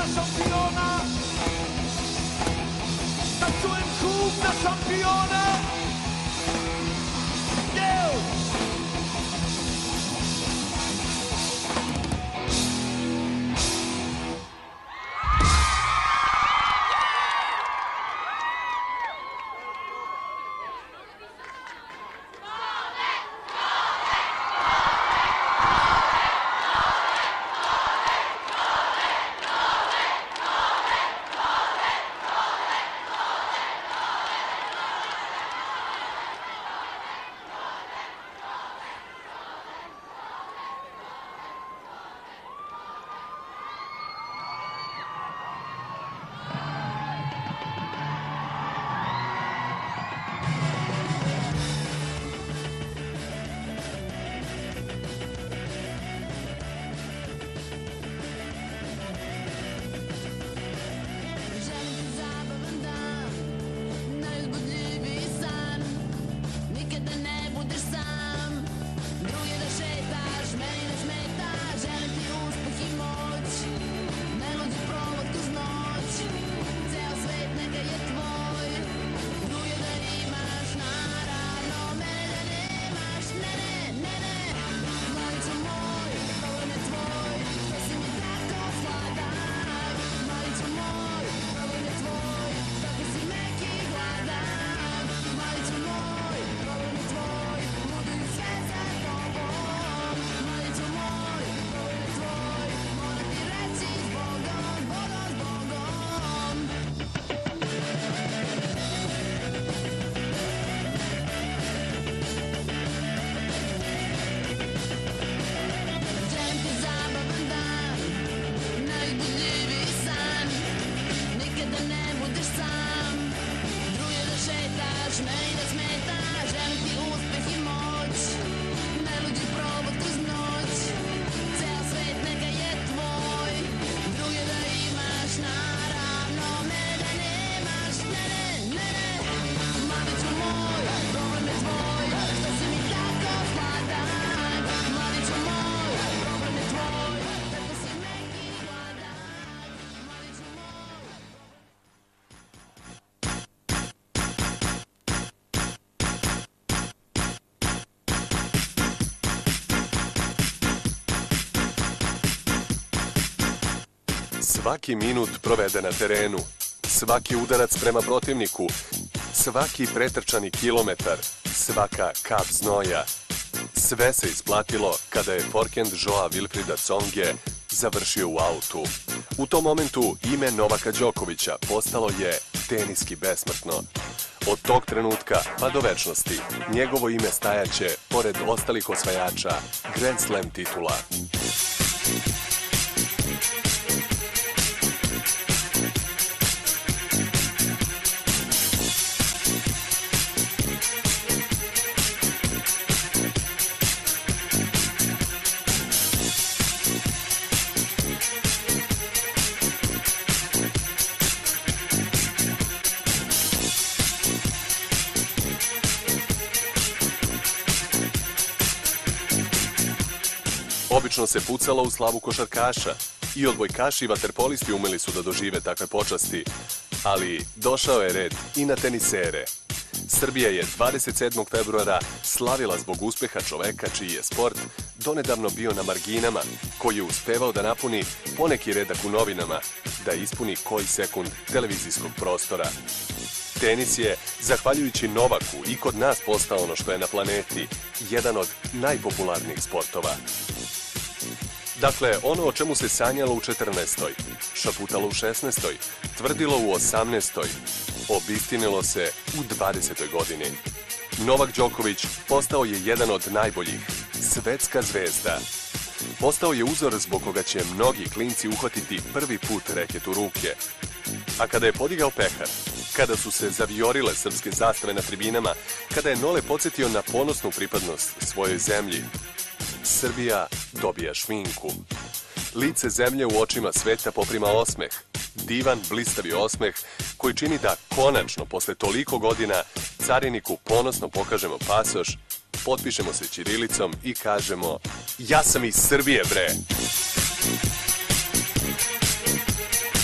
na šampiona, da čujem huk na šampiona. Svaki minut provede na terenu, svaki udarac prema protivniku, svaki pretrčani kilometar, svaka kap znoja. Sve se isplatilo kada je forkend Joa Wilfrida Tsonge završio u autu. U tom momentu ime Novaka Đokovića postalo je teniski besmrtno. Od tog trenutka pa do večnosti njegovo ime stajaće pored ostalih osvajača Grand Slam titula. Obično se pucalo u slavu košarkaša i odbojkaši i vaterpolisti umeli su da dožive takve počasti, ali došao je red i na tenisere. Srbija je 27. februara slavila zbog uspeha čoveka čiji je sport donedavno bio na marginama, koji je uspevao da napuni poneki redak u novinama, da ispuni koji sekund televizijskog prostora. Tenis je, zahvaljujući Novaku, i kod nas postao ono što je na planeti, jedan od najpopularnijih sportova. Dakle, ono o čemu se sanjalo u 14. šaputalo u 16. tvrdilo u 18. obistinilo se u 20. godini. Novak Đoković postao je jedan od najboljih, svetska zvezda. Postao je uzor zbog koga će mnogi klinci uhvatiti prvi put reket u ruke. A kada je podigao pehar, kada su se zaviorile srpske zastave na tribinama, kada je Nole podsjetio na ponosnu pripadnost svojoj zemlji, Srbija dobija šminku. Lice zemlje u očima sveta poprima osmeh, divan, blistavi osmeh koji čini da konačno, posle toliko godina, cariniku ponosno pokažemo pasoš, potpišemo se ćirilicom i kažemo: ja sam iz Srbije, bre!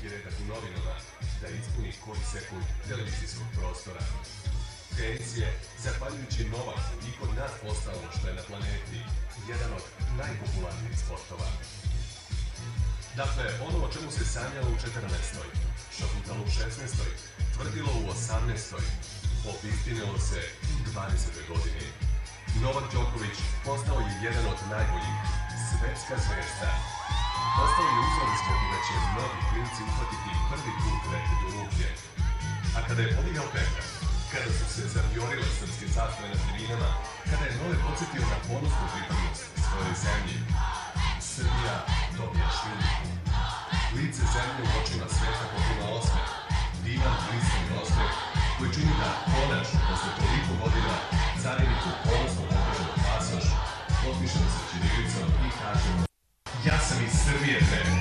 neki redak u novinama da ispuni koji sekund televizijskog prostora. Tenis je, zahvaljujući Novaku i kod nas postalo što je na planeti, jedan od najpopularnijih sportova. Dakle, ono o čemu se sanjalo u 14. šaputalo u 16. tvrdilo u 18. obistinilo se u 20. godini. Novak Đoković postao je jedan od najboljih, svetska zvezda. Postao je uzor da će mnogi klinci uhvatiti prvi put reket u ruke. A kada je podigao pekar, kada su se zavjorile srpske zastave na tribinama, kada je nove podsjetio na ponosnu pripadnost svojoj zemlji, Srbija dobija šljivu. Lice zemlje u očima sveta popuna osmeh, divan blisan osmeh, koji čini da konačno, posle toliko godina, cariniku ponosno pokažemo pasoš, potpišemo sa ćirilicom i kažemo: ja sam iz Srbije, bre!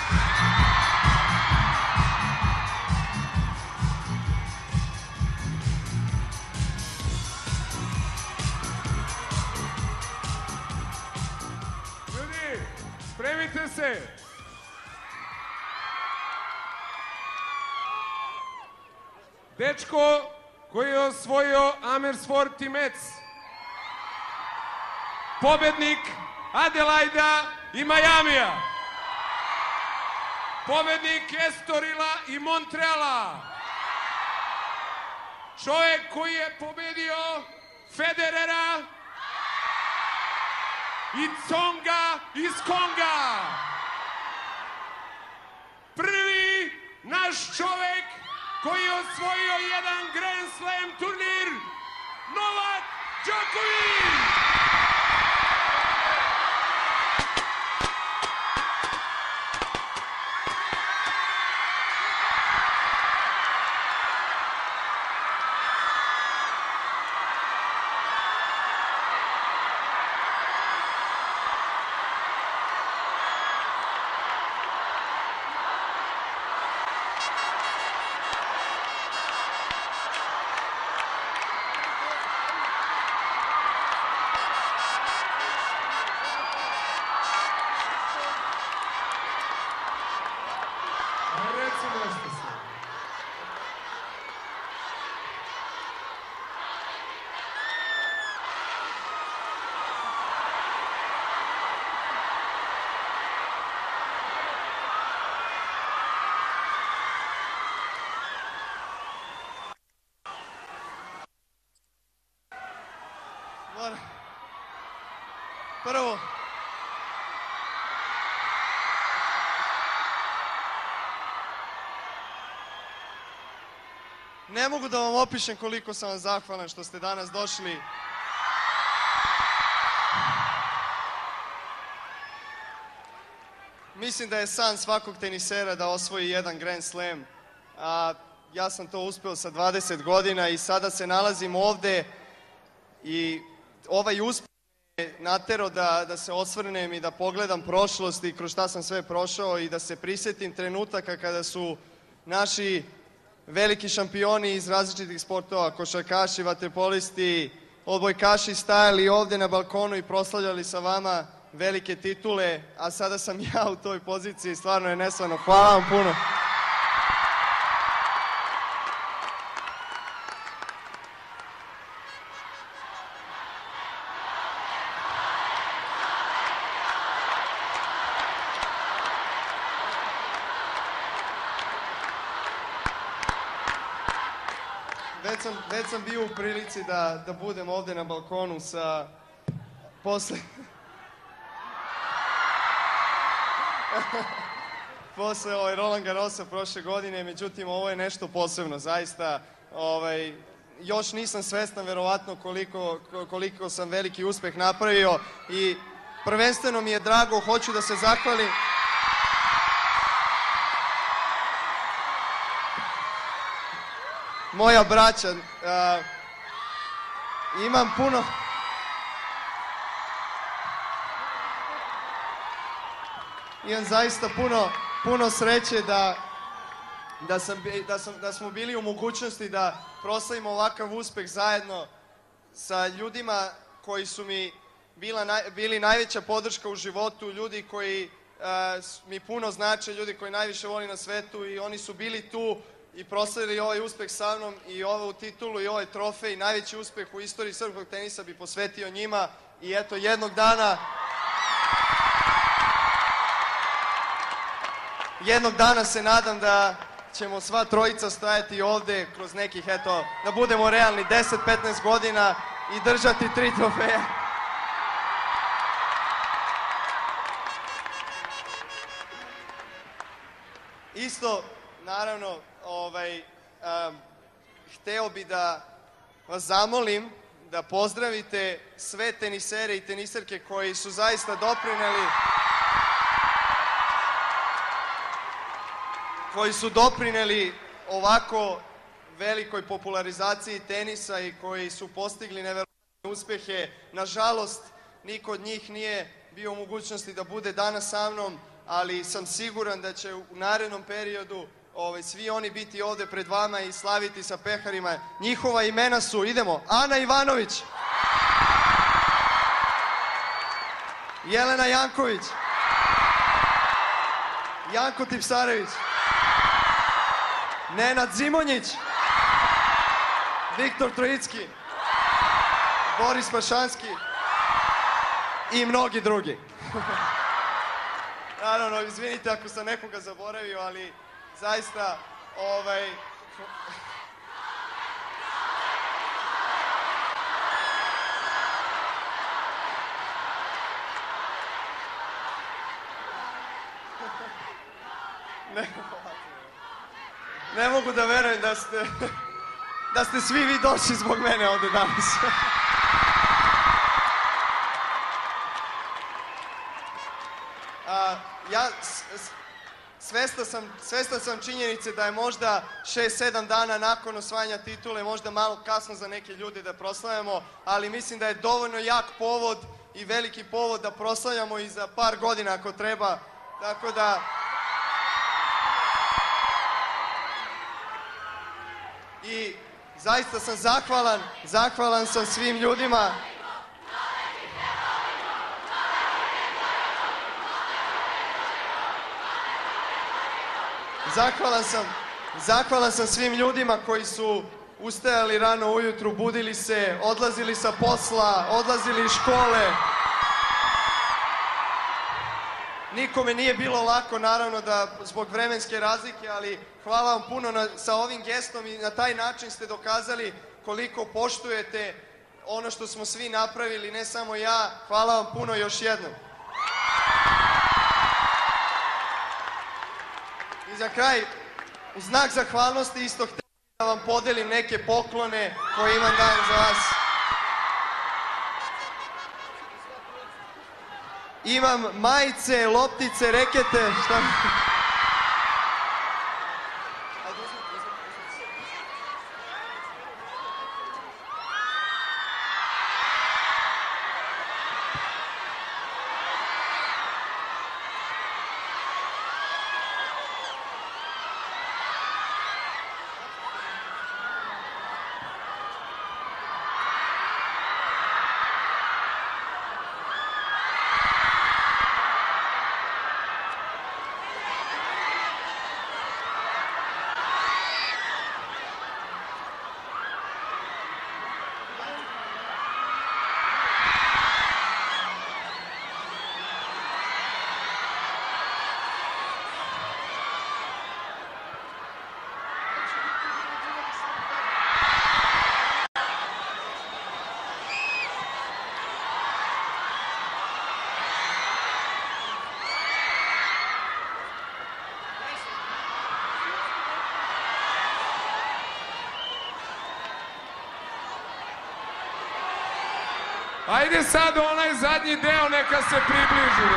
Ljudi, spremite se! Dečko koji je osvojio Amersfoort i Metz. Pobednik Adelaida i Majamija. Pobednik Estorila i Montreala. Čovjek koji je pobedio Federera i Tsonga iz Konga. Prvi naš čovjek koji je osvojio jedan Grand Slam turnir, Novak Đoković! Prvo, ne mogu da vam opišem koliko sam vam zahvalan što ste danas došli. Mislim da je san svakog tenisera da osvoji jedan Grand Slam. Ja sam to uspeo sa 20 godina i sada se nalazim ovde i ovaj uspeh me naterao da se osvrnem i da pogledam prošlost i kroz šta sam sve prošao i da se prisjetim trenutaka kada su naši veliki šampioni iz različitih sportova, košarkaši, vaterpolisti, odbojkaši stajali ovde na balkonu i proslavljali sa vama velike titule, a sada sam ja u toj poziciji, stvarno je neslavno. Hvala vam puno. Već sam bio u prilici da budem ovde na balkonu sa posle Roland Garrosa prošle godine, međutim ovo je nešto posebno, zaista još nisam svestan verovatno koliko sam veliki uspeh napravio i prvenstveno mi je drago, hoću da se zahvalim moja braća, imam zaista puno sreće da smo bili u mogućnosti da proslavimo ovakav uspeh zajedno sa ljudima koji su mi bili najveća podrška u životu, ljudi koji mi puno znače, ljudi koji najviše volim na svetu i oni su bili tu i proslavili ovaj uspeh sa mnom i ovu titulu i ovaj trofej. Najveći uspeh u istoriji srpskog tenisa bi posvetio njima i eto jednog dana se nadam da ćemo sva trojica stajati ovde kroz nekih, eto, da budemo realni 10-15 godina i držati 3 trofeja. Isto, naravno, hteo bi da vas zamolim da pozdravite sve tenisere i teniserke koji su zaista doprineli ovako velikoj popularizaciji tenisa i koji su postigli neverovatne uspehe. Nažalost, niko od njih nije bio u mogućnosti da bude danas sa mnom, ali sam siguran da će u narednom periodu svi oni biti ovde pred vama i slaviti sa peharima. Njihova imena su, idemo, Ana Ivanović, Jelena Janković, Janko Tipsarević, Nenad Zimonjić, Viktor Trojicki, Boris Pašanski i mnogi drugi. Naravno, izvinite ako sam nekoga zaboravio, ali zaista, ne mogu da verujem da ste svi vi došli zbog mene ovde danas. Svestan sam činjenice da je možda 6-7 dana nakon osvajanja titule možda malo kasno za neke ljude da proslavljamo, ali mislim da je dovoljno jak povod i veliki povod da proslavljamo i za par godina ako treba. Tako da... I zaista sam zahvalan sam svim ljudima. Zahvalan sam svim ljudima koji su ustajali rano ujutru, budili se, odlazili sa posla, odlazili iz škole. Nikome nije bilo lako, naravno, zbog vremenske razlike, ali hvala vam puno sa ovim gestom i na taj način ste dokazali koliko poštujete ono što smo svi napravili, ne samo ja. Hvala vam puno još jednom. I za kraj, u znak zahvalnosti isto htio da vam podelim neke poklone koje imam danas za vas. Imam majice, loptice, rekete, šta... Ajde sad onaj zadnji deo neka se približi.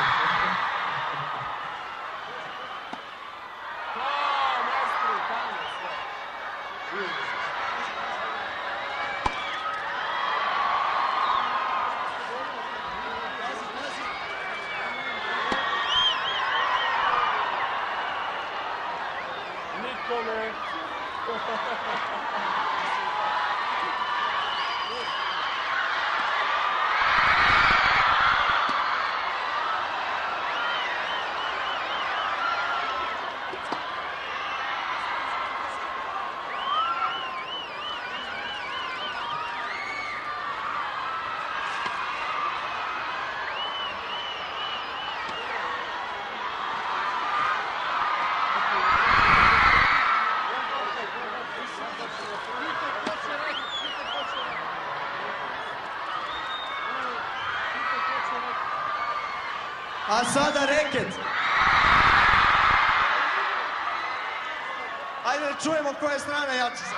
Nikome. A sada reket. Ajde da čujemo koja je strana jača sad.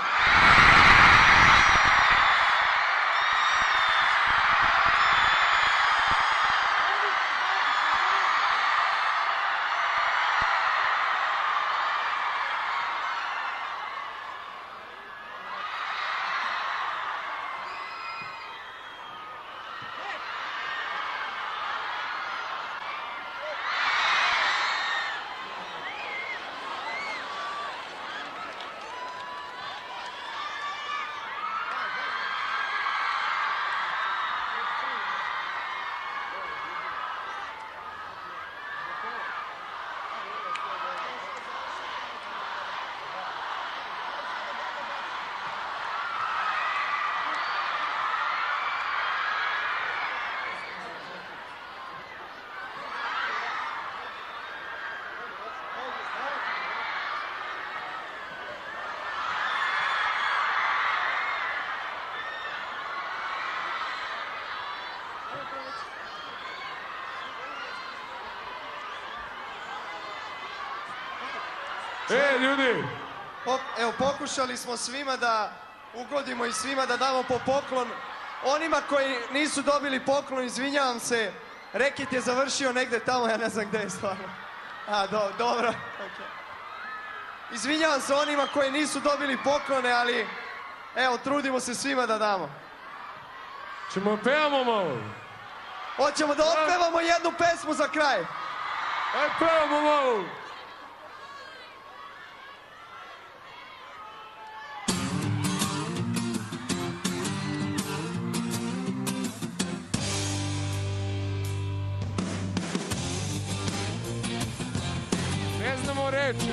Ljudi! Evo, pokušali smo svima da ugodimo i svima da damo po poklon. Onima koji nisu dobili poklon, izvinjavam se, reket je završio negde tamo, ja ne znam gde je stvarno. Dobro. Okay. Izvinjavam se onima koji nisu dobili poklone, ali evo, trudimo se svima da damo. Ćemo pevamo malo? Hoćemo da opevamo jednu pesmu za kraj. Aj, pevamo malo! Ne znamo reči.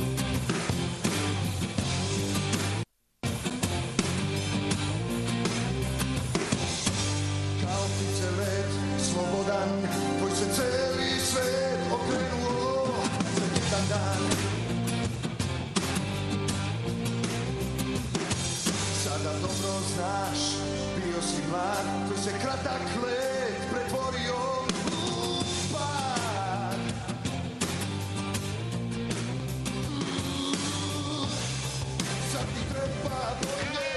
Kao ptice let, slobodan, koji se celi svet okrenuo za jedan dan. Sada dobro znaš, bio si mlad, koji se kratak let pretvorio u pad. Sad ti treba bolje.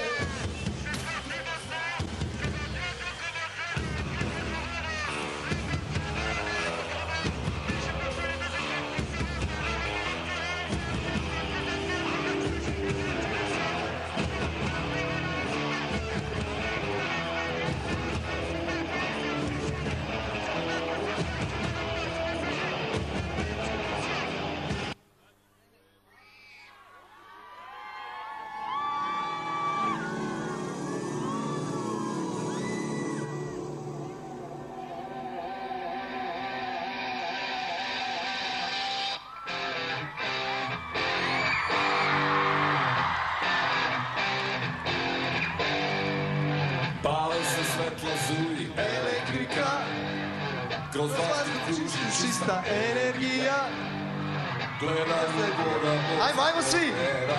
Pale se svetla zuji, Elektrika, kroz vazduh kruži čista energija. Gledam gora, Ajmo svi!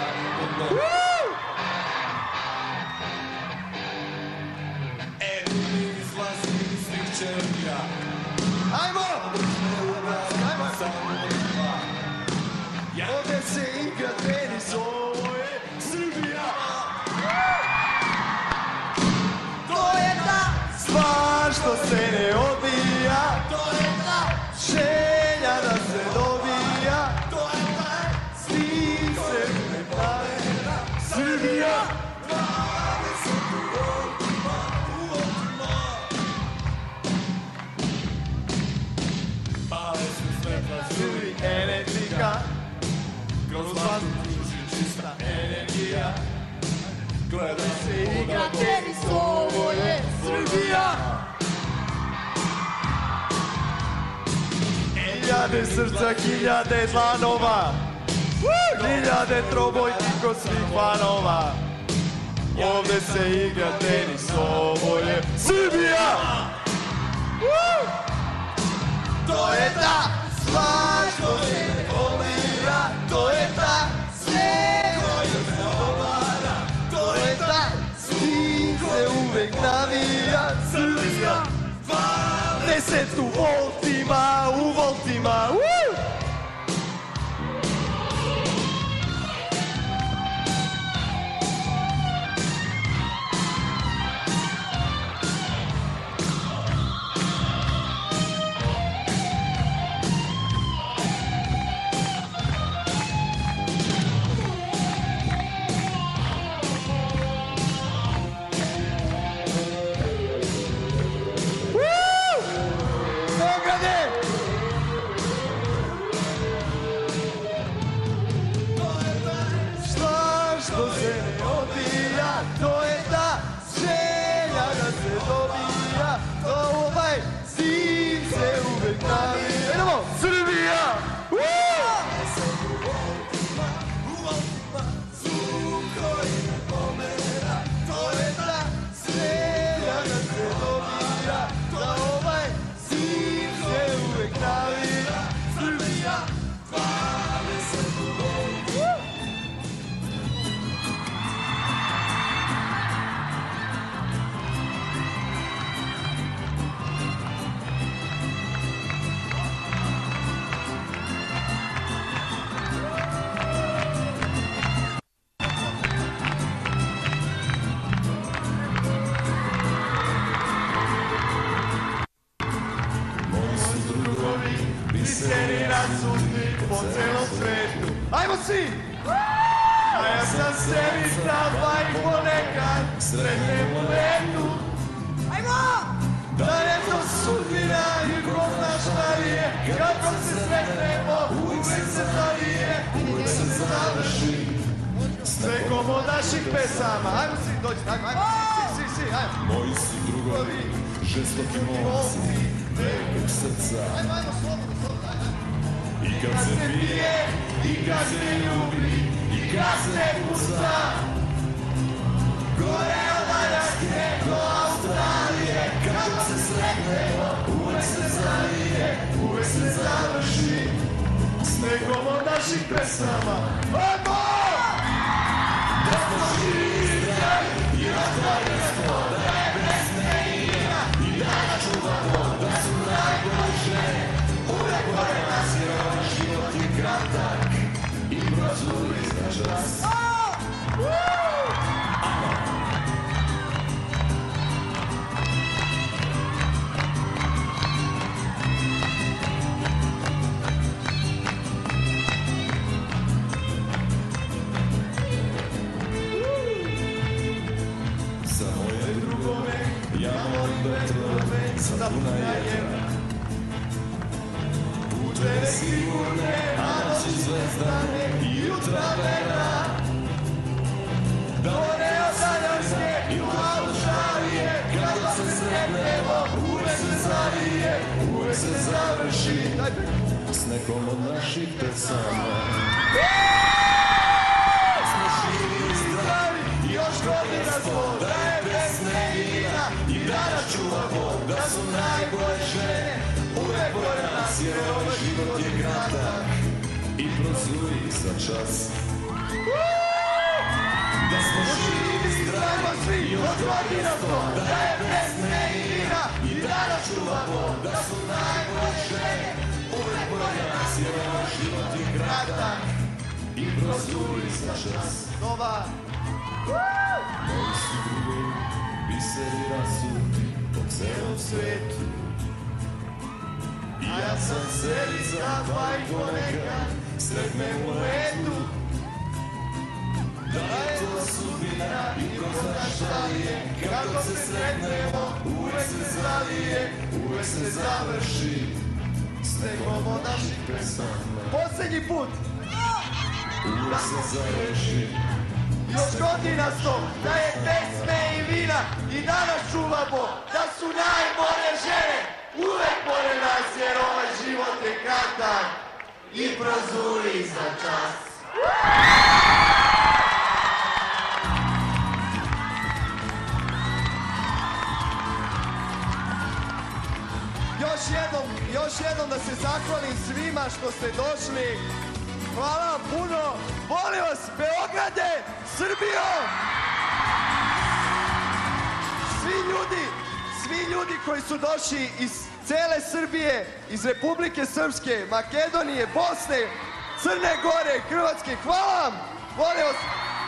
Edini izlazi iz svih čerija. Ajmo! Ovdje se igra tenis, ovo je Srbija! To je ta stvar što se ne odbija. To je ta želja da se dobija. To je ta stil se ne pravi. Srbija! Pale se svetla zuji, Elektrika, kroz vazduh kruži čista energija. Gledam se igra tenis, ovo je Srbija! Hiljade srca, hiljade dlanova, hiljade trobojki kod svih fanova. Ovde se igra tenis, ovo je Srbija! To je ta stvar što se ne odbija. To je ta sve koju se obara. To je ta stil se uvek navija. Srbija 20 volti voltima, u voltima. To je ta želja da se dobija, to ovaj zim se uvek navija. Idemo, Srbija! To je ta želja da se dobija, da ovaj zim se uvek navija. Srbija! Biseri razumni po celom svetu. Ajmo svi! A ja sam sebi stava i ponekad sretnem u letu. Ajmo! Da je to sudbina i Bog naš navije, kako se sretnemo, uvek se zavije, uvek se završi. S nekom od naših pesama. Ajmo svi, dođite, ajmo, svi, ajmo. Moji su drugovi, žestoki momci, velikog srca. Ajmo, slobodno, ajmo. I kad se pije, i kad se ljubi, i kad se puca. Gore od Aljaske do Australije, kako se sretnemo, uvek se zavije, uvek se završi. S nekom od naših pesama. Ajmo! Da smo živi i zdravi, i razvojni smo, da je pesme igra, i da nas čuvamo, da su najbolje žene. Uvek pored nas jer ovaj život je kratak i prozuri za čas. Za moje drugove ja molim vetrove za puna jedna. Puteve sigurne, a noći zvezdane i jutra verna. Dole od Aljaske i u Australije, kako se sretnemo, uvek se zavije, uvek se završi. S nekom od naših pesama. Smo živi i zdravi, i još godina smo, da je pesme igra, i da nas čuvamo, da su najbolje žene. Uvek pored nas jer ovaj život je kratak i prozuri za čas. Da smo živi, zdravi, svi od godina smo, da je pesme igra, i da nas čuvamo, da su najbolje žene. Uvek pored nas jer ovaj život je kratak i prozuri za čas. Nova! Moji su drugovi, biseri rasuti po celom svetu. I ja sam sebi zadva i ponekad sretnem u letu. Da je to sudbina i ko zna šta je, kako se sretnemo, uvek se zavije, uvek se završi. S nekom od naših pesama. Posljednji put! Uvek se završi. Još godina sto, da je pesme i vina, i da nas čuvamo, da su najbolje žene. Uvek pored nas jer ovaj život je kratak i prozuri za čas. Još jednom da se zahvalim svima što ste došli. Hvala vam puno. Volim vas, Beograde, Srbijo! Svi ljudi koji su došli iz cele Srbije, iz Republike Srpske, Makedonije, Bosne, Crne Gore, Hrvatske. Hvala vam! Molim vas!